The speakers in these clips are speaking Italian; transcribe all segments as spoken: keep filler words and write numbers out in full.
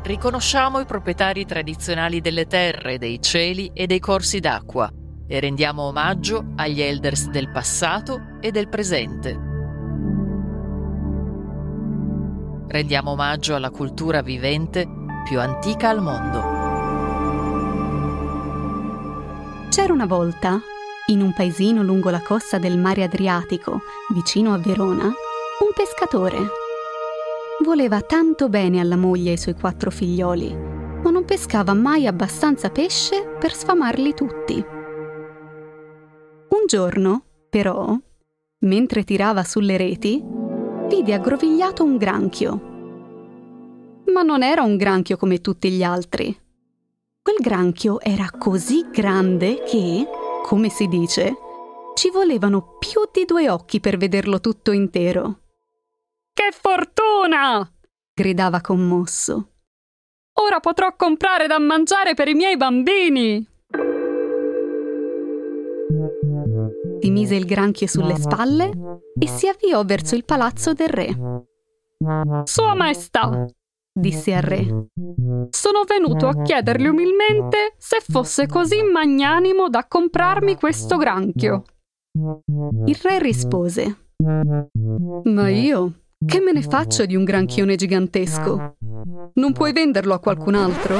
riconosciamo i proprietari tradizionali delle terre, dei cieli e dei corsi d'acqua e rendiamo omaggio agli elders del passato e del presente. Rendiamo omaggio alla cultura vivente più antica al mondo. C'era una volta, in un paesino lungo la costa del mare Adriatico, vicino a Verona, un pescatore. Voleva tanto bene alla moglie e ai suoi quattro figlioli, ma non pescava mai abbastanza pesce per sfamarli tutti. Un giorno, però, mentre tirava sulle reti, vide aggrovigliato un granchio. Ma non era un granchio come tutti gli altri. Quel granchio era così grande che, come si dice, ci volevano più di due occhi per vederlo tutto intero. «Che fortuna!» gridava commosso. «Ora potrò comprare da mangiare per i miei bambini!» Si mise il granchio sulle spalle e si avviò verso il palazzo del re. «Sua Maestà», disse al re, «sono venuto a chiedergli umilmente se fosse così magnanimo da comprarmi questo granchio». Il re rispose: «Ma io, che me ne faccio di un granchione gigantesco? Non puoi venderlo a qualcun altro?»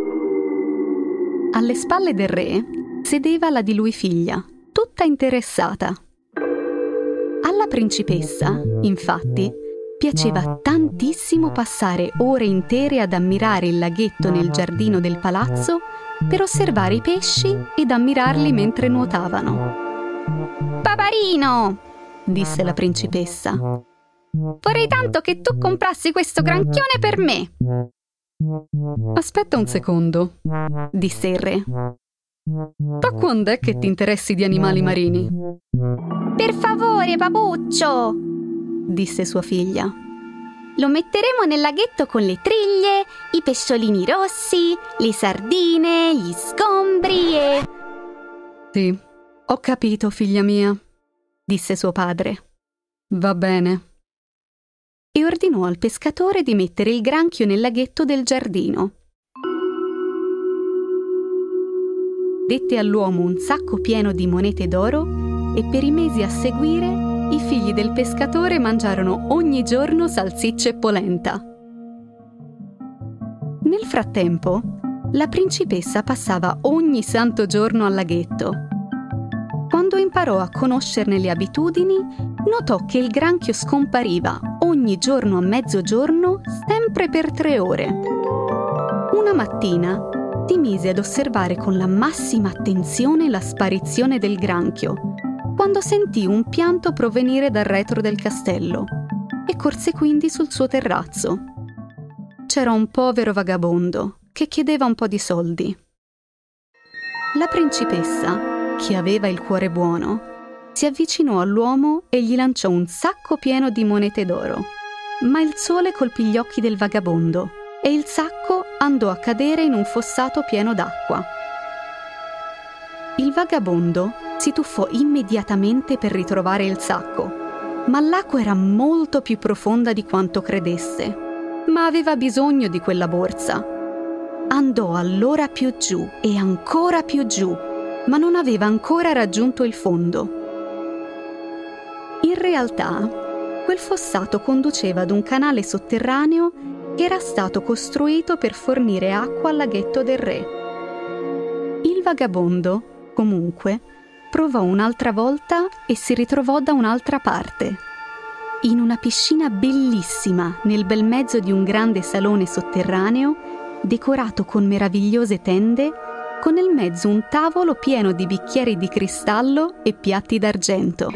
Alle spalle del re sedeva la di lui figlia, tutta interessata. Alla principessa, infatti, piaceva tantissimo passare ore intere ad ammirare il laghetto nel giardino del palazzo per osservare i pesci ed ammirarli mentre nuotavano. «Paparino», disse la principessa, «vorrei tanto che tu comprassi questo granchione per me». «Aspetta un secondo», disse il re. «Da quando è che ti interessi di animali marini?» «Per favore, papuccio», disse sua figlia. «Lo metteremo nel laghetto con le triglie, i pesciolini rossi, le sardine, gli sgombri e...» «Sì, ho capito, figlia mia», disse suo padre. «Va bene». E ordinò al pescatore di mettere il granchio nel laghetto del giardino. Dette all'uomo un sacco pieno di monete d'oro e per i mesi a seguire i figli del pescatore mangiarono ogni giorno salsicce e polenta. Nel frattempo, la principessa passava ogni santo giorno al laghetto. Quando imparò a conoscerne le abitudini, notò che il granchio scompariva ogni giorno a mezzogiorno, sempre per tre ore. Una mattina si mise ad osservare con la massima attenzione la sparizione del granchio, quando sentì un pianto provenire dal retro del castello e corse quindi sul suo terrazzo. C'era un povero vagabondo che chiedeva un po' di soldi. La principessa, che aveva il cuore buono, si avvicinò all'uomo e gli lanciò un sacco pieno di monete d'oro, ma il sole colpì gli occhi del vagabondo e il sacco andò a cadere in un fossato pieno d'acqua. Il vagabondo si tuffò immediatamente per ritrovare il sacco, ma l'acqua era molto più profonda di quanto credesse, ma aveva bisogno di quella borsa. Andò allora più giù e ancora più giù, ma non aveva ancora raggiunto il fondo. In realtà, quel fossato conduceva ad un canale sotterraneo che era stato costruito per fornire acqua al laghetto del re. Il vagabondo, comunque, provò un'altra volta e si ritrovò da un'altra parte, in una piscina bellissima nel bel mezzo di un grande salone sotterraneo decorato con meravigliose tende, con nel mezzo un tavolo pieno di bicchieri di cristallo e piatti d'argento.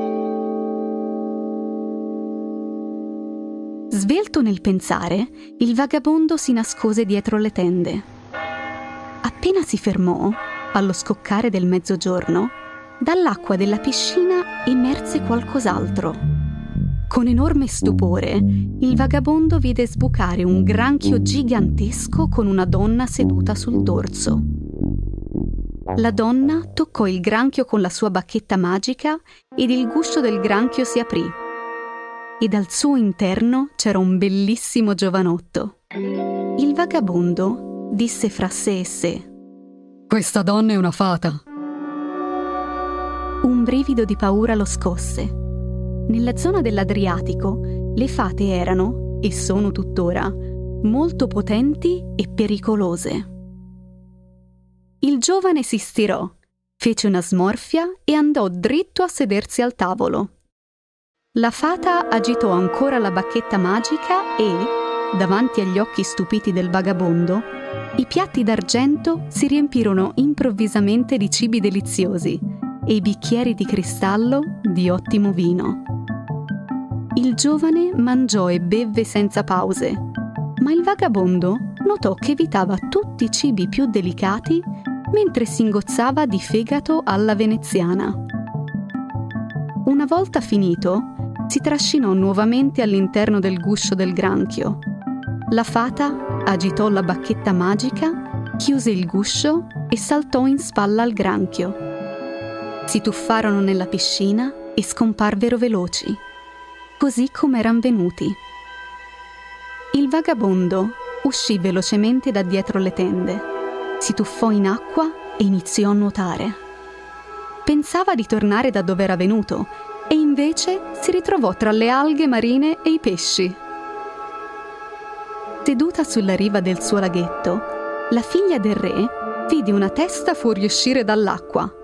Svelto nel pensare, il vagabondo si nascose dietro le tende. Appena si fermò, allo scoccare del mezzogiorno, dall'acqua della piscina emerse qualcos'altro. Con enorme stupore, il vagabondo vide sbucare un granchio gigantesco con una donna seduta sul dorso. La donna toccò il granchio con la sua bacchetta magica ed il guscio del granchio si aprì. E dal suo interno c'era un bellissimo giovanotto. Il vagabondo disse fra sé e sé: questa donna è una fata. Un brivido di paura lo scosse. Nella zona dell'Adriatico le fate erano, e sono tuttora, molto potenti e pericolose. Il giovane si stirò, fece una smorfia e andò dritto a sedersi al tavolo. La fata agitò ancora la bacchetta magica e, davanti agli occhi stupiti del vagabondo, i piatti d'argento si riempirono improvvisamente di cibi deliziosi e i bicchieri di cristallo di ottimo vino. Il giovane mangiò e bevve senza pause, ma il vagabondo notò che evitava tutti i cibi più delicati mentre si ingozzava di fegato alla veneziana. Una volta finito, si trascinò nuovamente all'interno del guscio del granchio. La fata agitò la bacchetta magica, chiuse il guscio e saltò in spalla al granchio. Si tuffarono nella piscina e scomparvero veloci, così come eran venuti. Il vagabondo uscì velocemente da dietro le tende, si tuffò in acqua e iniziò a nuotare. Pensava di tornare da dove era venuto e invece si ritrovò tra le alghe marine e i pesci. Seduta sulla riva del suo laghetto, la figlia del re vide una testa fuoriuscire dall'acqua.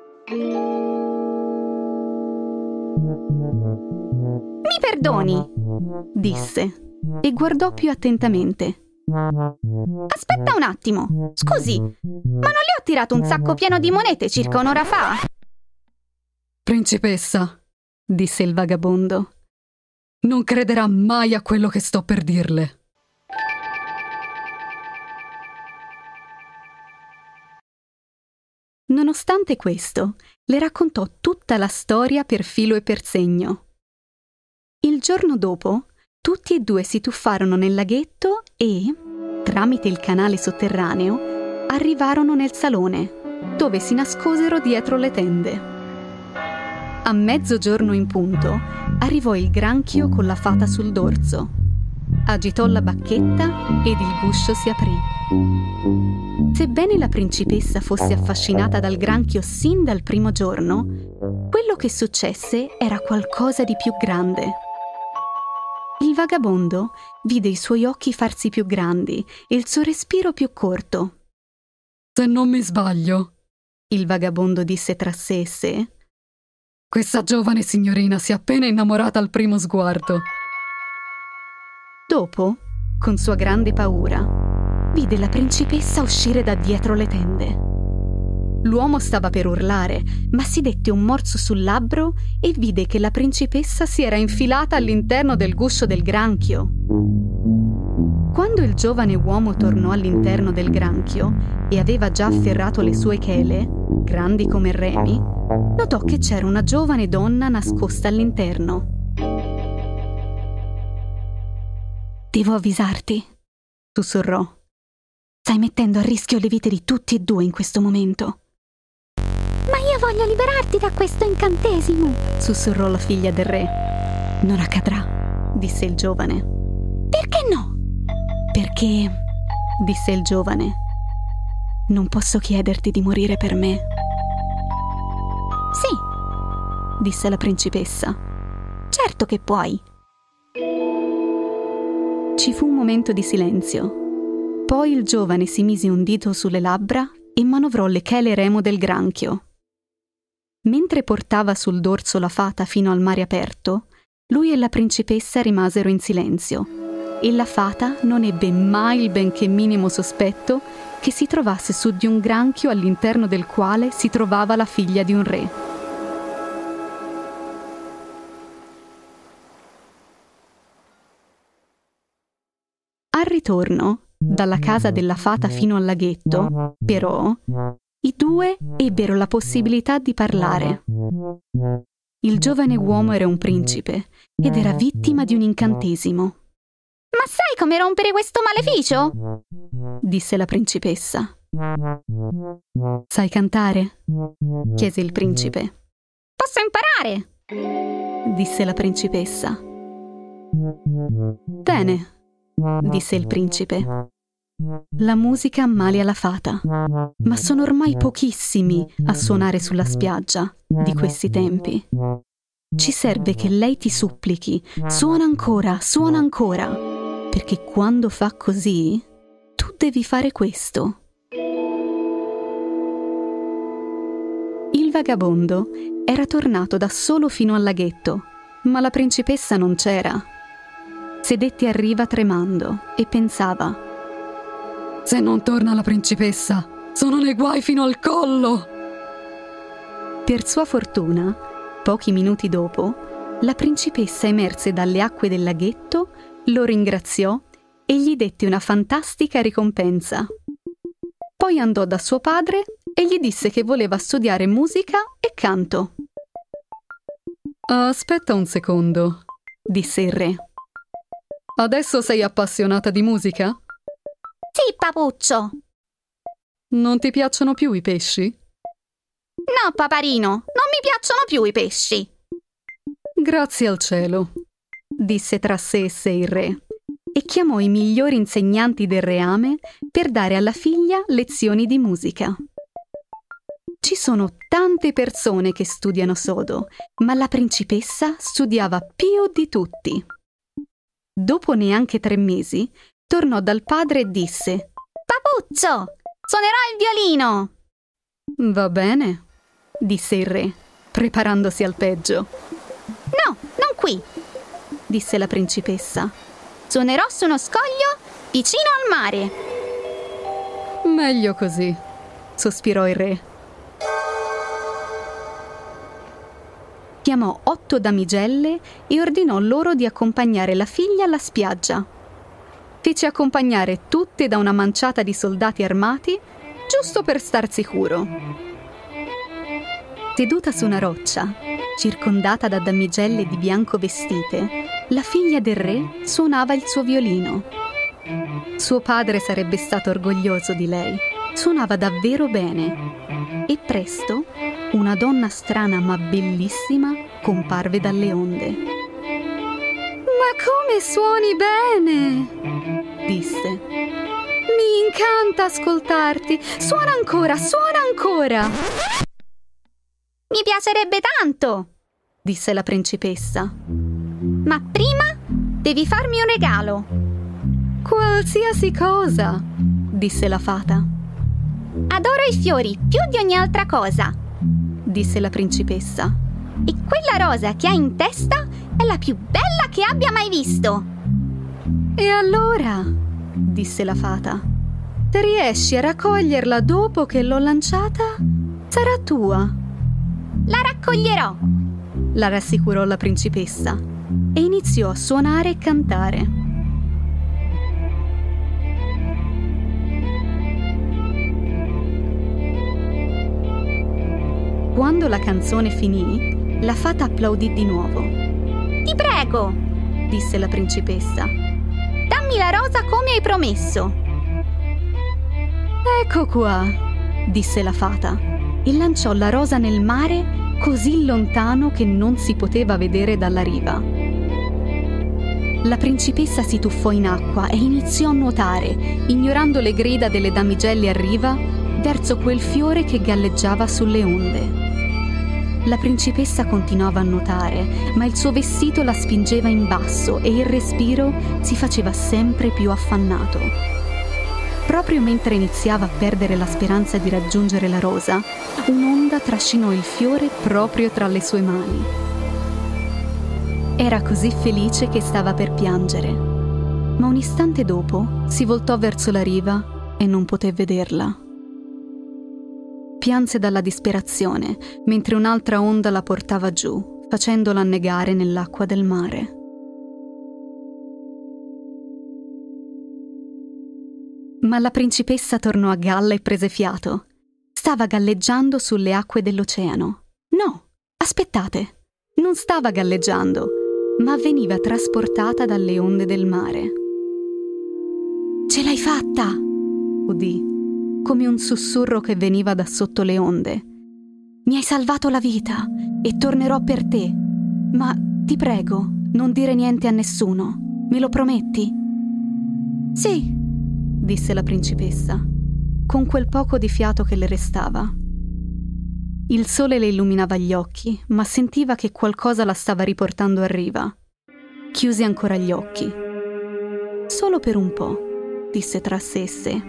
«Mi perdoni», disse, e guardò più attentamente. «Aspetta un attimo, scusi, ma non le ho tirato un sacco pieno di monete circa un'ora fa?» «Principessa», disse il vagabondo, «non crederà mai a quello che sto per dirle». Nonostante questo, le raccontò tutta la storia per filo e per segno. Il giorno dopo, tutti e due si tuffarono nel laghetto e, tramite il canale sotterraneo, arrivarono nel salone, dove si nascosero dietro le tende. A mezzogiorno in punto, arrivò il granchio con la fata sul dorso. Agitò la bacchetta ed il guscio si aprì. Sebbene la principessa fosse affascinata dal granchio sin dal primo giorno, quello che successe era qualcosa di più grande. Il vagabondo vide i suoi occhi farsi più grandi e il suo respiro più corto. «Se non mi sbaglio», il vagabondo disse tra sé e sé, «questa giovane signorina si è appena innamorata al primo sguardo». Dopo, con sua grande paura, vide la principessa uscire da dietro le tende. L'uomo stava per urlare, ma si dette un morso sul labbro e vide che la principessa si era infilata all'interno del guscio del granchio. Quando il giovane uomo tornò all'interno del granchio e aveva già afferrato le sue chele, grandi come remi, notò che c'era una giovane donna nascosta all'interno. «Devo avvisarti», sussurrò. «Stai mettendo a rischio le vite di tutti e due in questo momento». «Ma io voglio liberarti da questo incantesimo», sussurrò la figlia del re. «Non accadrà», disse il giovane. «Perché no?» «Perché», disse il giovane, «non posso chiederti di morire per me». «Sì», disse la principessa. «Certo che puoi». Ci fu un momento di silenzio. Poi il giovane si mise un dito sulle labbra e manovrò le chele remo del granchio. Mentre portava sul dorso la fata fino al mare aperto, lui e la principessa rimasero in silenzio e la fata non ebbe mai il benché minimo sospetto che si trovasse su di un granchio all'interno del quale si trovava la figlia di un re. Al ritorno, dalla casa della fata fino al laghetto, però, i due ebbero la possibilità di parlare. Il giovane uomo era un principe ed era vittima di un incantesimo. «Ma sai come rompere questo maleficio?» disse la principessa. «Sai cantare?» chiese il principe. «Posso imparare?» disse la principessa. «Bene», disse il principe, La musica ammalia la fata, ma sono ormai pochissimi a suonare sulla spiaggia di questi tempi. Ci serve che lei ti supplichi, suona ancora, suona ancora, perché quando fa così, tu devi fare questo. Il vagabondo era tornato da solo fino al laghetto, ma la principessa non c'era. Sedette a riva tremando e pensava: se non torna la principessa, sono nei guai fino al collo. Per sua fortuna, pochi minuti dopo, la principessa emerse dalle acque del laghetto, lo ringraziò e gli dette una fantastica ricompensa. Poi andò da suo padre e gli disse che voleva studiare musica e canto. Aspetta un secondo, disse il re. Adesso sei appassionata di musica? Sì, papuccio. Non ti piacciono più i pesci? No, paparino, non mi piacciono più i pesci. Grazie al cielo, disse tra sé e sé il re, e chiamò i migliori insegnanti del reame per dare alla figlia lezioni di musica. Ci sono tante persone che studiano sodo, ma la principessa studiava più di tutti. Dopo neanche tre mesi, tornò dal padre e disse: Papuccio, suonerò il violino. Va bene, disse il re, preparandosi al peggio. No, non qui, disse la principessa. Suonerò su uno scoglio vicino al mare. Meglio così, sospirò il re. Chiamò otto damigelle e ordinò loro di accompagnare la figlia alla spiaggia. Fece accompagnare tutte da una manciata di soldati armati, giusto per star sicuro. Seduta su una roccia, circondata da damigelle di bianco vestite, la figlia del re suonava il suo violino. Suo padre sarebbe stato orgoglioso di lei. Suonava davvero bene. E presto una donna strana ma bellissima comparve dalle onde. Ma come suoni bene! Disse. Mi incanta ascoltarti. Suona ancora, suona ancora! Mi piacerebbe tanto, disse la principessa. Ma prima devi farmi un regalo. Qualsiasi cosa, disse la fata. Adoro i fiori più di ogni altra cosa, disse la principessa. E quella rosa che hai in testa è la più bella che abbia mai visto. E allora, disse la fata, se riesci a raccoglierla dopo che l'ho lanciata, sarà tua. La raccoglierò, la rassicurò la principessa e iniziò a suonare e cantare. Quando la canzone finì, la fata applaudì di nuovo. Ti prego, disse la principessa, dammi la rosa come hai promesso. Ecco qua, disse la fata, e lanciò la rosa nel mare così lontano che non si poteva vedere dalla riva. La principessa si tuffò in acqua e iniziò a nuotare, ignorando le grida delle damigelle a riva, verso quel fiore che galleggiava sulle onde. La principessa continuava a nuotare, ma il suo vestito la spingeva in basso e il respiro si faceva sempre più affannato. Proprio mentre iniziava a perdere la speranza di raggiungere la rosa, un'onda trascinò il fiore proprio tra le sue mani. Era così felice che stava per piangere, ma un istante dopo si voltò verso la riva e non poté vederla. Pianse dalla disperazione, mentre un'altra onda la portava giù, facendola annegare nell'acqua del mare. Ma la principessa tornò a galla e prese fiato. Stava galleggiando sulle acque dell'oceano. No, aspettate, non stava galleggiando, ma veniva trasportata dalle onde del mare. Ce l'hai fatta! Udì, come un sussurro che veniva da sotto le onde. Mi hai salvato la vita e tornerò per te. Ma ti prego, non dire niente a nessuno. Me lo prometti? Sì, disse la principessa, con quel poco di fiato che le restava. Il sole le illuminava gli occhi, ma sentiva che qualcosa la stava riportando a riva. Chiuse ancora gli occhi. Solo per un po', disse tra sé e sé.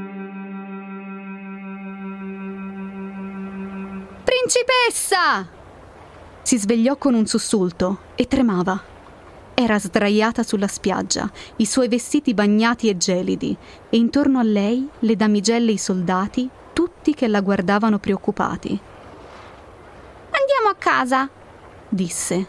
Principessa! Si svegliò con un sussulto e tremava. Era sdraiata sulla spiaggia, i suoi vestiti bagnati e gelidi, e intorno a lei le damigelle e i soldati, tutti che la guardavano preoccupati. Andiamo a casa, disse.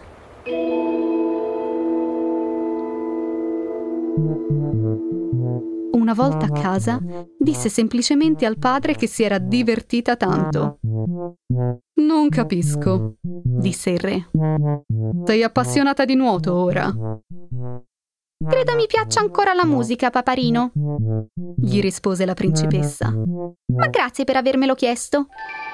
Una volta a casa, disse semplicemente al padre che si era divertita tanto. Non capisco, disse il re. Sei appassionata di nuoto ora? Credo mi piaccia ancora la musica, paparino, gli rispose la principessa. Ma grazie per avermelo chiesto.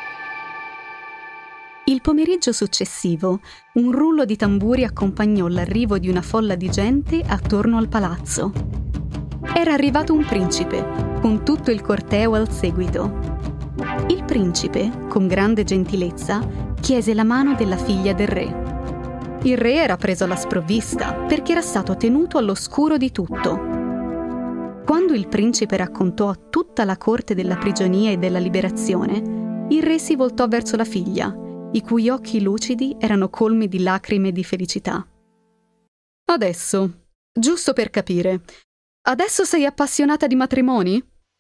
Il pomeriggio successivo, un rullo di tamburi accompagnò l'arrivo di una folla di gente attorno al palazzo. Era arrivato un principe, con tutto il corteo al seguito. Il principe, con grande gentilezza, chiese la mano della figlia del re. Il re era preso alla sprovvista, perché era stato tenuto all'oscuro di tutto. Quando il principe raccontò a tutta la corte della prigionia e della liberazione, il re si voltò verso la figlia, i cui occhi lucidi erano colmi di lacrime e di felicità. Adesso, giusto per capire, adesso sei appassionata di matrimoni?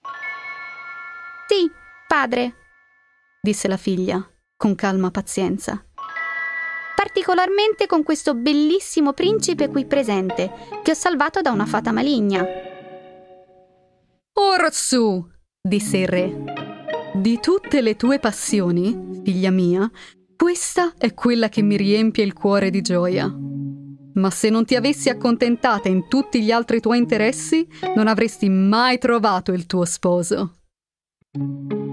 Sì, padre, disse la figlia, con calma pazienza. Particolarmente con questo bellissimo principe qui presente, che ho salvato da una fata maligna. Orsù, disse il re. Di tutte le tue passioni, figlia mia, questa è quella che mi riempie il cuore di gioia. Ma se non ti avessi accontentata in tutti gli altri tuoi interessi, non avresti mai trovato il tuo sposo.